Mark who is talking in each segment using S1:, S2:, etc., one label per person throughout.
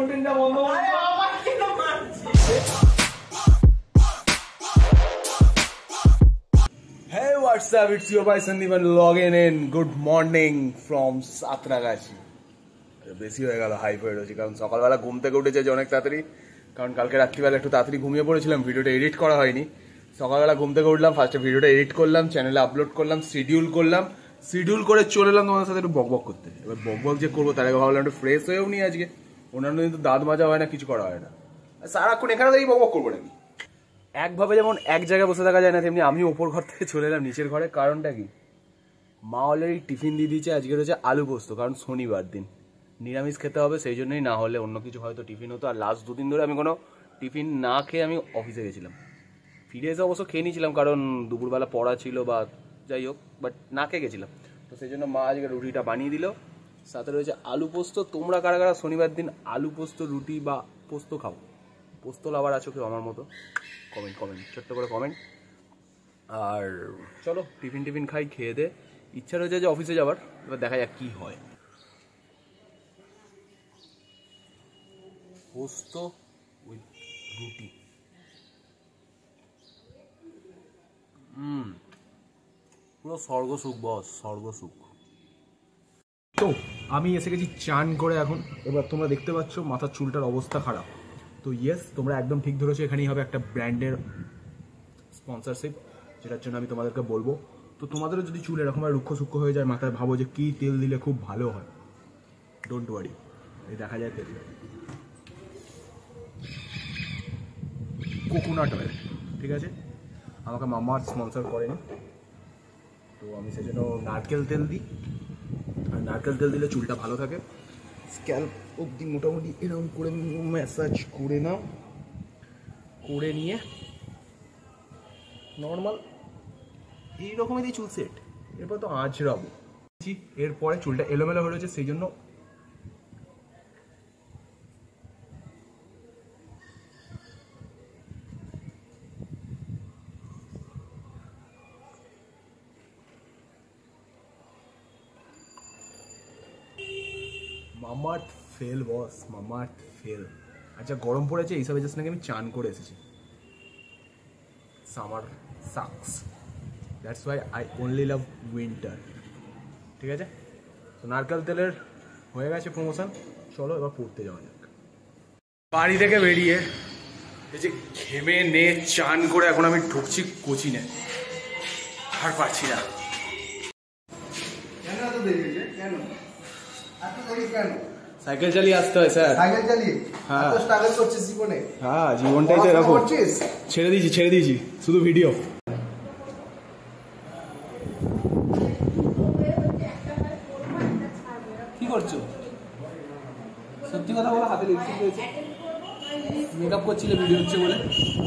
S1: কন্টেন্টটা বন্ধ করে আমার কেন মারছিস? Hey, what's up? It's your boy Sandeep and logging in. Good morning from Satragachi. বেশি হয়ে গেল হাইপার হচ্ছে কারণ সকালবেলা ঘুম থেকে উঠেছে যে অনেক তাড়াতাড়ি, কারণ কালকে রাত্রিবেলা একটু তাড়াতাড়ি ঘুমিয়ে পড়েছিলাম, ভিডিওটা এডিট করা হয়নি। সকালবেলা ঘুম থেকে উঠলাম, ফার্স্টে ভিডিওটা এডিট করলাম, চ্যানেলে আপলোড করলাম, শিডিউল করে চলে এলাম তোমাদের সাথে একটু বকবক করতে। এবার বকবক যে করবো তার আগে ভাবলাম একটু ফ্রেশ হয়েও নি আজকে, অন্যান্য দিন তো দাঁত মাজা হয় না, কিছু করা হয় না, সারাক্ষণ এখানে দাঁড়িয়ে বকবক করবো নাকি? একভাবে যেমন এক জায়গায় বসে থাকা যায় না, তেমনি আমি ওপর ঘর থেকে চলে এলাম নিচের ঘরে। কারণটা কি, মা অলরেডি টিফিন দিয়ে দিয়েছে, আজকে রয়েছে আলু পোস্ত, কারণ শনিবার দিন নিরামিষ খেতে হবে, সেই জন্যই, না হলে অন্য কিছু হয়তো টিফিন হতো। আর লাস্ট দুদিন ধরে আমি কোনো টিফিন না খেয়ে আমি অফিসে গেছিলাম, ফিরে এসে অবশ্য খেয়ে নিয়েছিলাম কারণ দুপুরবেলা পড়া ছিল বা যাই হোক, বাট না খেয়ে গেছিলাম। তো সেই জন্য মা আজকে রুটিটা বানিয়ে দিল, সাথে রয়েছে আলু পোস্ত। তোমরা কারা কারা শনিবার দিন আলু পোস্ত রুটি বা পোস্ত খাও? পোস্ত লাভার আছো কেউ আমার মতো? কমেন্ট ছোট্ট করে কমেন্ট। আর চলো টিফিন খাই, খেয়ে দে। ইচ্ছা রয়েছে যে অফিসে যাবার, এবার দেখা যাক কি হয়। পোস্ত উইথ রুটি, পুরো স্বর্গসুখ বস, স্বর্গসুখ। তো আমি এসে গেছি চান করে এখন। এবার তোমরা দেখতে পাচ্ছ মাথার চুলটার অবস্থা খারাপ। তো ইয়েস, তোমরা একদম ঠিক ধরেছো, এখানেই হবে একটা ব্র্যান্ডের স্পন্সরশিপ, যেটার জন্য আমি তোমাদেরকে বলবো। তো তোমাদেরও যদি চুল এরকম রুক্ষ সূক্ষ্ম হয়ে যায়, মাথায় ভাবো যে কী তেল দিলে খুব ভালো হয়, ডোন্ট ওয়ারি, এই দেখা যায় তেল, কোকোনাট অয়েল, ঠিক আছে? আমাকে মামা স্পন্সর করেনি, তো আমি সেই জন্য নারকেল তেল দিই। আর নারকেল তেল দিলে চুলটা ভালো থাকে। স্ক্যাল্প অবধি মোটামুটি এরকম করে ম্যাসাজ করে নাও, করে নিয়ে নর্মাল এইরকমই দিই চুল সেট। এরপর তো আঁচড়াবো, এরপরে চুলটা এলোমেলো হয়ে রয়েছে, সেই জন্য Mamaearth fail boss, Mamaearth fail. আচ্ছা গরম পড়েছে, এইসব এসেছে নাকি আমি চান করে এসেছি। Summer sucks, that's why I only love winter, ঠিক আছে? তো নারকেল তেলের হয়ে গেছে প্রমোশন, চলো এবার পড়তে যাওয়া যাক। বাড়ি থেকে বেরিয়ে এই যে ঘেমে নে চান করে এখন আমি ঢুকছি কোচিনে, আর পারছি না। সাইকেল চালিয়ে আসতে হয় স্যার, সাইকেল চালিয়ে। হ্যাঁ তো স্ট্রাগল করছিস জীবনে? হ্যাঁ জীবনটাই তো এরকম, ছেড়ে দিয়েছি শুধু ভিডিও। কি করছো? সত্যি কথা বলো, হাতে লিপস্টিক রয়েছে, মেকআপ করছিলে ভিডিও হচ্ছে বলে।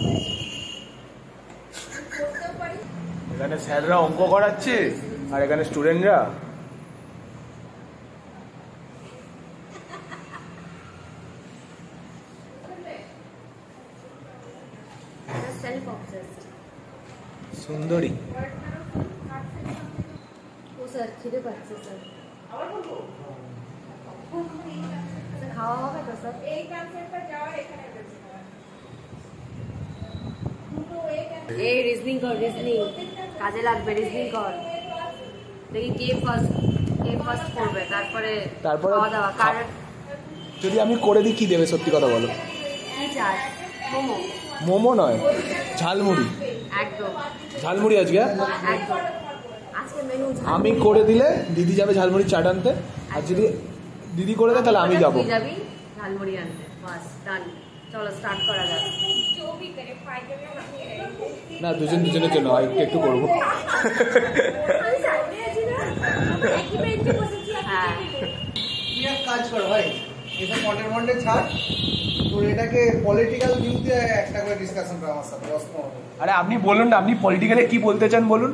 S1: এখানে স্যাররা অঙ্ক করাচ্ছে আর এখানে স্টুডেন্টরা। সুন্দরী
S2: ও স্যার খিদে পাচ্ছে স্যার, খাওয়া হবে তো স্যার? এই কনসেপ্টটা যাওয়ার এখানে এই রিজনিং কর, রিজনিং কাজে লাগবে, রিজনিং কর। দেখি কে ফার্স্ট করবে, তারপরে খাওয়া দাওয়া। কারণ
S1: যদি আমি করে দিই কি দেবে সত্যি কথা বলো?
S2: কি চাস?
S1: মোমো নয়, ঝালমুড়ি।
S2: একদম
S1: ঝালমুড়ি আজকে,
S2: একদম আজকে মেনু।
S1: আমি করে দিলে দিদি যাবে ঝালমুড়ি চাট আনতে, আর যদি দিদি করে দেয় তাহলে আমি যাবো
S2: যাবি ঝালমুড়ি আনতে। বাস ডান, চলো স্টার্ট করা যাক।
S1: না দুজনের জন্য একটু করবো।
S3: কাজ করো ভাই, এটা মন্ডে ছাড়, তোর এটাকে পলিটিক্যাল ভিউতে একটা করে ডিসকাশন করা আমার সাথে।
S1: আরে আপনি বলুন না, আপনি পলিটিক্যালে কি বলতে চান বলুন।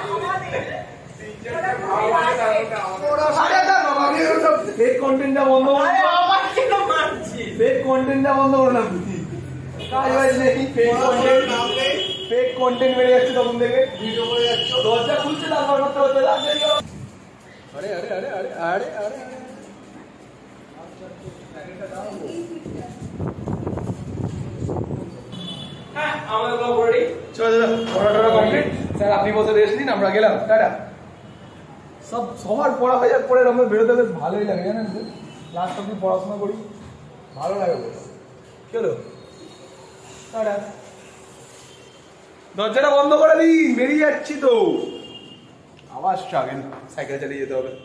S1: ফেক কন্টেন্টটা বন্ধ করুন, ফেক কন্টেন্টটা বন্ধ করুন আপনি। ফেক কন্টেন্ট বেড়ে যাচ্ছে তখন থেকে, ভিডিও করে যাচ্ছে, দরজা খুলছে তারপর করতে হচ্ছে। আরে আরে আরে আরে আরে আরে হ্যাঁ আমাদের ব্লগ রেডি। চলো পড়াটা কমপ্লিট। স্যার আপনি বসে রেস্ট নিন, আমরা গেলাম, টাটা। সবার পড়া হয়ে যাওয়ার পরে আমরা বেরোতে বেশ ভালোই লাগে জানেন তো, লাস্ট অব্দি পড়াশোনা করি ভালো লাগে বলে। চলো টাটা। দরজাটা বন্ধ করে দিন, বেরিয়ে যাচ্ছি তো। আবার স্ট্রাগল, সাইকেল চালিয়ে যেতে হবে।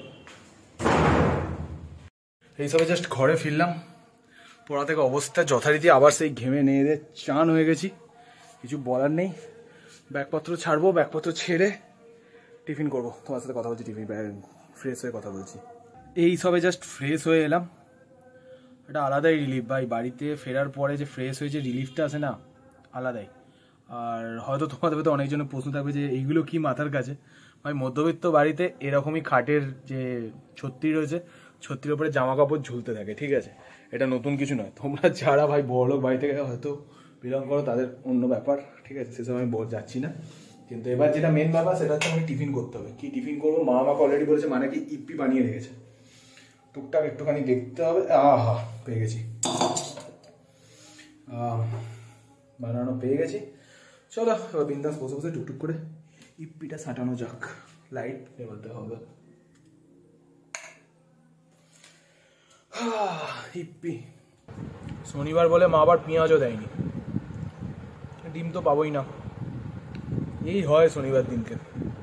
S1: এইসবে জাস্ট ঘরে ফিরলাম পড়া থেকে, অবস্থা যথারীতি আবার সেই ঘেমে নিয়ে দিয়ে চান হয়ে গেছি, কিছু বলার নেই। ব্যাগপত্র ছাড়বো, ব্যাগপত্র ছেড়ে টিফিন করবো। তোমার সাথে কথা বলছি, টিফিন ফ্রেশ হয়ে কথা বলছি। এই সবে জাস্ট ফ্রেশ হয়ে এলাম, এটা আলাদাই রিলিফ ভাই। বাড়িতে ফেরার পরে যে ফ্রেশ হয়ে যে রিলিফটা আসে না, আলাদাই। আর হয়তো তোমাদের তো অনেকজনের প্রশ্ন থাকবে যে এইগুলো কি মাথার কাছে। ভাই মধ্যবিত্ত বাড়িতে এরকমই খাটের যে ছত্রি রয়েছে, ছত্রির উপরে জামা কাপড় ঝুলতে থাকে, ঠিক আছে? এটা নতুন কিছু নয়। তোমরা যারা ভাই বড়লোক বাড়ি থেকে হয়তো বিলং করো তাদের অন্য ব্যাপার, ঠিক আছে? সেসব আমি যাচ্ছি না। কিন্তু এবার যেটা মেন ব্যাপার সেটা হচ্ছে আমাকে টিফিন করতে হবে। কি টিফিন করবো মা আমাকে অলরেডি বলেছে, মানে কি ইপি বানিয়ে রেখেছে। টুকটাক একটুখানি দেখতে হবে। আহা পেয়ে গেছি, বানানো পেয়ে গেছি। চলো এবার বিন্দাস বসে বসে টুকটুক করে ইপিটা সাঁটানো যাক। লাইট নেভাতে হবে। ইপি শনিবার বলে মা আবার পেঁয়াজও দেয়নি, ডিম তো পাবোই না। এই হয় শনিবার দিনকে।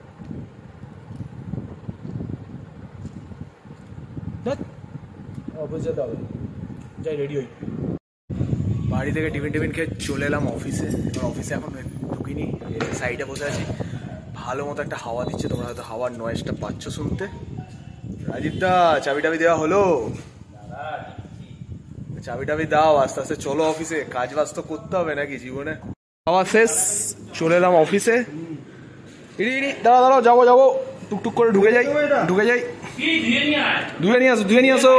S1: অফিস যেতে হবে, যাই রেডি হই। বাড়ি থেকে টিফিন খেয়ে চলে এলাম অফিসে। অফিসে এখন ঢুকিনি, সাইডে বসে আছি। ভালো মতো একটা হাওয়া দিচ্ছে, তোমরা হয়তো হাওয়ার নয়েজটা পাচ্ছ শুনতে। রাজীব দা চাবি টাবি দেওয়া হলো? চাবি টাবি দাও, আস্তে আস্তে চলো অফিসে, কাজ বাজ তো করতে হবে নাকি জীবনে। খাওয়া শেষ, চলে এলাম অফিসে। দাঁড়াও যাবো টুকটুক করে ঢুকে যাই। ধুয়ে নিয়ে আসো।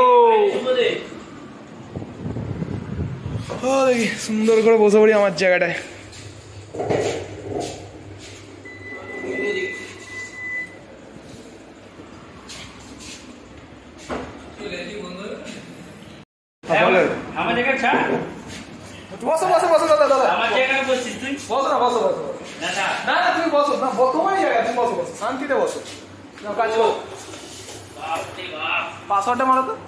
S1: দেখি সুন্দর করে বসে পড়ি আমার জায়গাটায়। শান্তিতে বসো, পাসওয়ার্ডটা মারো তো।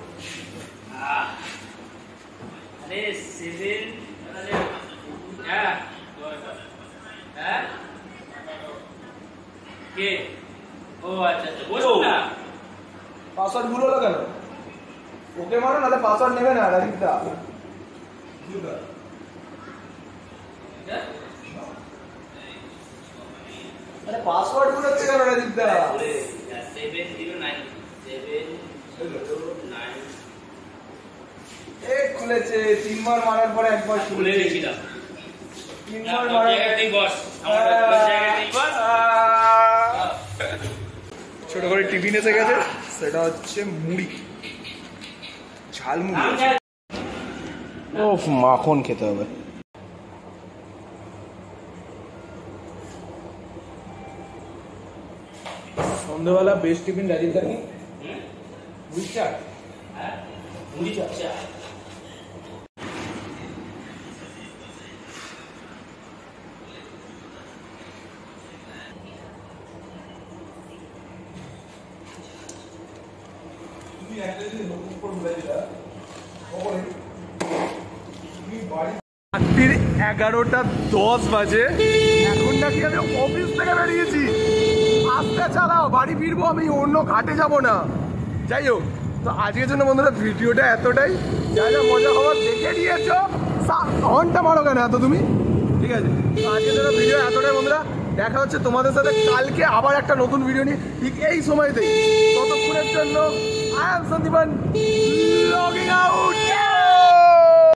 S1: পাসওয়ার্ড ভুল হলো কেন? ওকে মারো, নাহলে পাসওয়ার্ড নেবে না রাজীবদা। আরে পাসওয়ার্ড ভুল হচ্ছে কেন রাজীবদা? খুলেছে 3 বার মারার পরে একবার খুলে গেছিলাম। 3 বার মারার ছোট করে টিফিন এসে গেছে, সেটা হচ্ছে মুড়ি, ঝালমুড়ি। ও মাখন খেতে হবে। সন্ধ্যাবেলা বেস্ট টিফিন রাজীব দা কি? মুড়ি চাট। মুড়ি চাট রাত্রির 11:10 বাজে। এখন নাকি আমি অফিস থেকে বেরিয়েছি। আস্তে চালাও, বাড়ি ফিরবো আমি, অন্য ঘাটে যাব না। যাই হোক, তো আজকের জন্য বন্ধুরা ভিডিওটা এতটাই। যা যা মজা হওয়ার দেখে নিয়েছো, ঘন্টা মারো কেন এত তুমি? ঠিক আছে, আজকের জন্য ভিডিও এতটাই বন্ধুরা। দেখা হচ্ছে তোমাদের সাথে কালকে আবার একটা নতুন ভিডিও নিয়ে, ঠিক এই সময়তেই। ততক্ষণের জন্য I am Sandeepan logging out.